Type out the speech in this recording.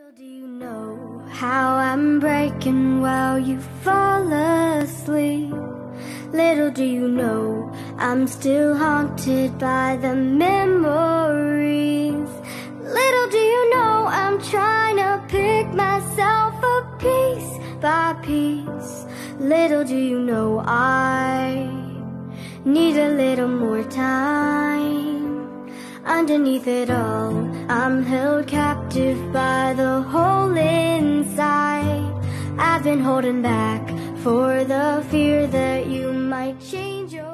Do you know how I'm breaking while you fall asleep? Little do you know I'm still haunted by the memories. Little do you know I'm trying to pick myself up piece by piece. Little do you know I need a little more time. Underneath it all, I'm held captive by the hole inside. I've been holding back for the fear that you might change your